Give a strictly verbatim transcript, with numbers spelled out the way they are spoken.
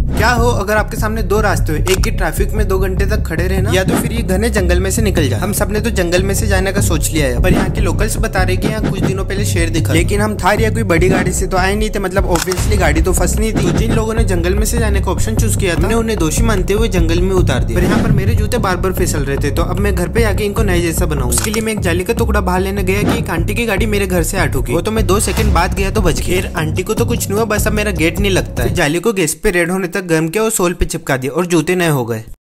क्या हो अगर आपके सामने दो रास्ते हो, एक की ट्रैफिक में दो घंटे तक खड़े रहना, या तो फिर ये घने जंगल में से निकल जाए। हम सबने तो जंगल में से जाने का सोच लिया है, पर यहाँ के लोकल्स बता रहे कि यहाँ कुछ दिनों पहले शेर दिखा, लेकिन हम थार या कोई बड़ी गाड़ी से तो आए नहीं थे, मतलब ऑब्वियसली गाड़ी तो फंसनी थी। तो जिन लोगों ने जंगल में से जाने का ऑप्शन चूज किया था, हमने उन्हें दोषी मानते हुए जंगल में उतार दिया। पर यहाँ पर मेरे जूते बार बार फिसल रहे थे, तो अब मैं घर पे आके इनको नए जैसा बनाऊं। उसके लिए मैं एक जाली का टुकड़ा बाहर लेने गया कि एक आंटी की गाड़ी मेरे घर से आ ठुकी। वो तो मैं दो सेकंड बाद गया तो बच गया। आंटी को तो कुछ नहीं हुआ, बस अब मेरा गेट नहीं लगता है। जाली को गैस पे रेड होने तक गर्म किया और सोल पे चिपका दिया और जूते नए हो गए।